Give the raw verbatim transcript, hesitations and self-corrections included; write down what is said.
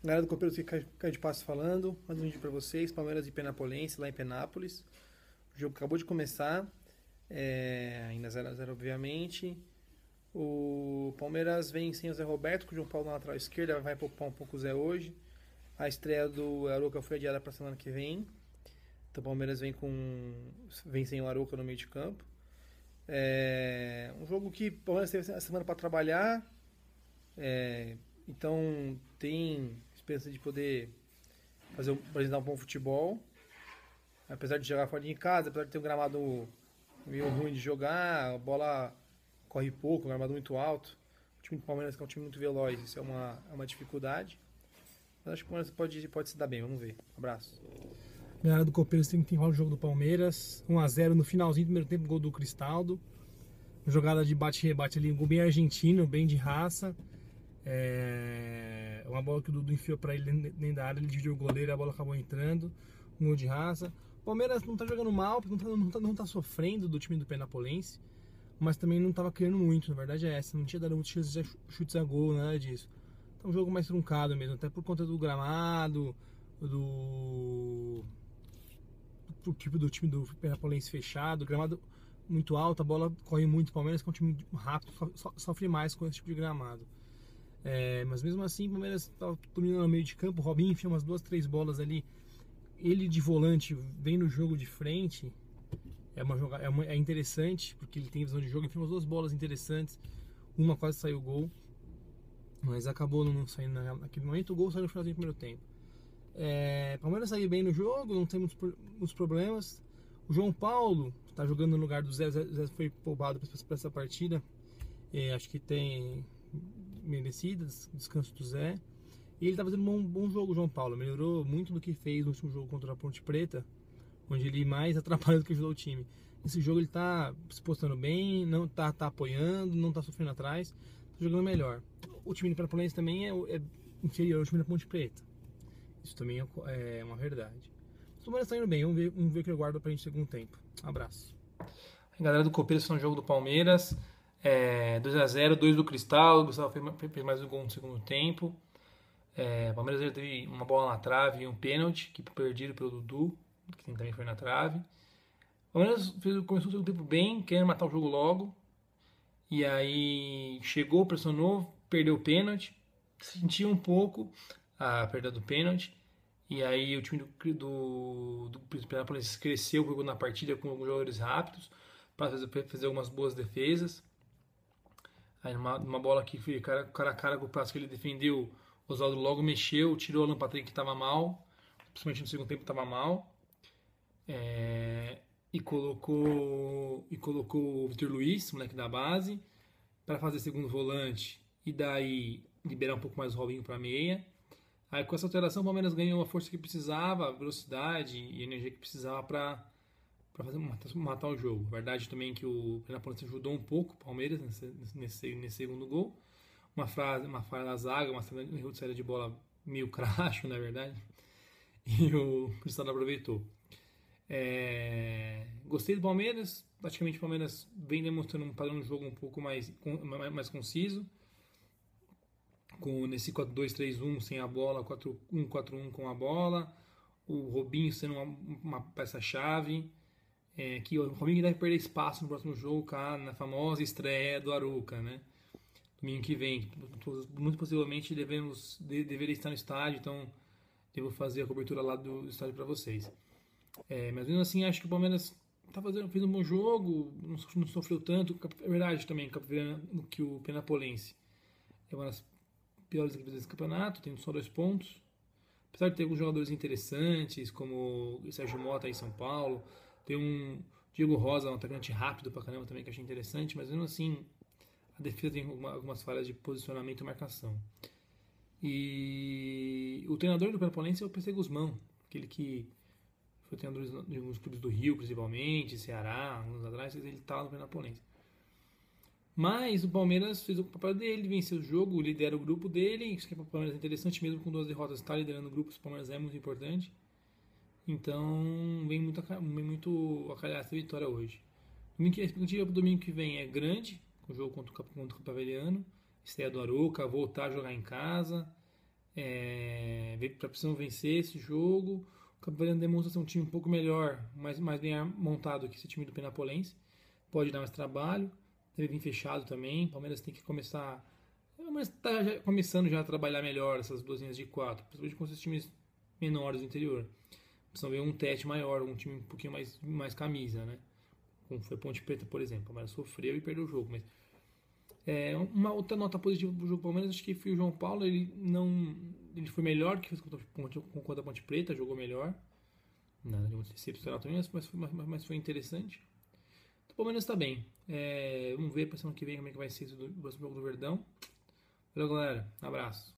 Galera do Copeiro que cai de passo falando, mais um vídeo pra vocês, Palmeiras e Penapolense lá em Penápolis. O jogo acabou de começar, é, ainda zero a zero obviamente. O Palmeiras vem sem o Zé Roberto, com o João Paulo na lateral esquerda, vai poupar um pouco o Zé hoje. A estreia do Arouca foi adiada para semana que vem. Então o Palmeiras vem com vem sem o Arouca no meio de campo. É um jogo que o Palmeiras teve a semana para trabalhar, é, então tem esperança de poder fazer, apresentar um bom futebol. Apesar de jogar fora de casa, apesar de ter um gramado meio ruim de jogar, a bola corre pouco, um gramado muito alto. O time do Palmeiras que é um time muito veloz, isso é uma, é uma dificuldade. Mas acho que o Palmeiras pode, pode se dar bem, vamos ver. Um abraço. Galera do Copeiro tem que enrolar o jogo do Palmeiras. um a zero no finalzinho do primeiro tempo, gol do Cristaldo. Jogada de bate-rebate ali, um gol bem argentino, bem de raça. É uma bola que o Dudu enfiou pra ele dentro da área, ele dividiu o goleiro, a bola acabou entrando. Um gol de raça. O Palmeiras não tá jogando mal, não tá, não tá, não tá sofrendo do time do Penapolense, mas também não tava criando muito, na verdade é essa. Não tinha dado muitos chutes, chutes a gol, nada disso. Então um jogo mais truncado mesmo, até por conta do gramado, do, do tipo do time do Penapolense fechado, gramado muito alto, a bola corre muito. O Palmeiras, que é um time rápido, so, sofre mais com esse tipo de gramado. É, mas mesmo assim, o Palmeiras estava dominando no meio de campo. O Robinho enfia umas duas, três bolas ali. Ele de volante vem no jogo de frente. É, uma jogada, é, uma, é interessante, porque ele tem visão de jogo. Enfia umas duas bolas interessantes. Uma quase saiu o gol, mas acabou não saindo naquele momento. O gol saiu no final do primeiro tempo. É, o Palmeiras saiu bem no jogo, não tem muitos, muitos problemas. O João Paulo está jogando no lugar do Zé. O Zé foi poupado para essa partida. É, acho que tem merecido descanso do Zé. E ele está fazendo um bom, bom jogo, o João Paulo. Melhorou muito do que fez no último jogo contra a Ponte Preta, onde ele mais atrapalhou do que ajudou o time. Esse jogo ele está se postando bem, não está tá apoiando, não está sofrendo atrás, está jogando melhor. O time do Penapolense também é, é inferior ao time da Ponte Preta. Isso também é, é uma verdade. Os Palmeiras estão indo bem, vamos ver, vamos ver o que eu guardo para a gente no segundo tempo. Um abraço. Galera do Copeiro, está no jogo do Palmeiras. É, dois a zero, dois do Cristal. O Gustavo fez mais um gol no segundo tempo. É, o Palmeiras já teve uma bola na trave e um pênalti, que perdido pelo Dudu, que também foi na trave. O Palmeiras fez, começou o segundo tempo bem, querendo matar o jogo logo. E aí chegou, pressionou, perdeu o pênalti. Sentiu um pouco a perda do pênalti. E aí o time do, do, do Penapolense cresceu na partida com alguns jogadores rápidos para fazer, fazer algumas boas defesas. Aí numa, numa bola que foi cara, cara a cara com o passo que ele defendeu, o Oswaldo logo mexeu, tirou o Alan Patrick que estava mal, principalmente no segundo tempo estava mal, é, e colocou e colocou o Vitor Luiz, moleque da base, para fazer segundo volante e daí liberar um pouco mais o Robinho para meia. Aí com essa alteração o Palmeiras ganhou a força que precisava, a velocidade e a energia que precisava para para fazer matar, matar o jogo. Verdade também que o Penapolense ajudou um pouco o Palmeiras nesse, nesse, nesse segundo gol. Uma, frase, uma falha na zaga, uma erro de saída de bola meio cracho, na verdade. E o Cristiano aproveitou. É, gostei do Palmeiras. Praticamente o Palmeiras vem demonstrando um padrão de jogo um pouco mais, mais conciso. Com, nesse quatro dois três um sem a bola, quatro um quatro um com a bola. O Robinho sendo uma, uma peça-chave. É, que o Robinho deve perder espaço no próximo jogo, cara, na famosa estreia do Arouca, né? Domingo que vem. Muito possivelmente devemos, de, deveria estar no estádio, então devo fazer a cobertura lá do, do estádio para vocês. É, mas mesmo assim, acho que o Palmeiras tá fazendo, fez um bom jogo, não, não sofreu tanto. É verdade também que o Penapolense é uma das piores equipes desse campeonato, tem só dois pontos. Apesar de ter alguns jogadores interessantes, como o Sérgio Mota aí em São Paulo. Tem um Diego Rosa, um atacante rápido pra caramba também, que achei interessante, mas mesmo assim a defesa tem algumas falhas de posicionamento e marcação. E o treinador do Penapolense é o P C Guzmão, aquele que foi treinador de alguns clubes do Rio, principalmente, Ceará, anos atrás, ele estava no Penapolense. Mas o Palmeiras fez o papel dele, venceu o jogo, lidera o grupo dele, isso que é para o Palmeiras é interessante, mesmo com duas derrotas, está liderando o grupo, o Palmeiras é muito importante. Então, vem muito, vem muito a calhar essa vitória hoje. A expectativa para o domingo que vem é grande, com o jogo contra o, contra o Capaveliano, estreia do Arouca, voltar a jogar em casa. É, tá precisando vencer esse jogo. O Campo Verdeano demonstra ser um time um pouco melhor, mais, mais bem montado que esse time do Penapolense. Pode dar mais trabalho. Deve vir fechado também. O Palmeiras tem que começar. Mas está já começando já a trabalhar melhor essas duas linhas de quatro, principalmente com esses times menores do interior. Precisam ver um teste maior, um time um pouquinho mais, mais camisa, né? Como foi Ponte Preta, por exemplo. O Palmeiras sofreu e perdeu o jogo. Mas é, uma outra nota positiva do jogo do Palmeiras, acho que foi o João Paulo. Ele não, ele foi melhor que fez contra a Ponte Preta, jogou melhor. Nada de muito excepcional também, mas foi, mas, mas foi interessante. O Palmeiras está bem. É, vamos ver para semana que vem como é que vai ser o próximo jogo do Verdão. Valeu, galera. Abraço.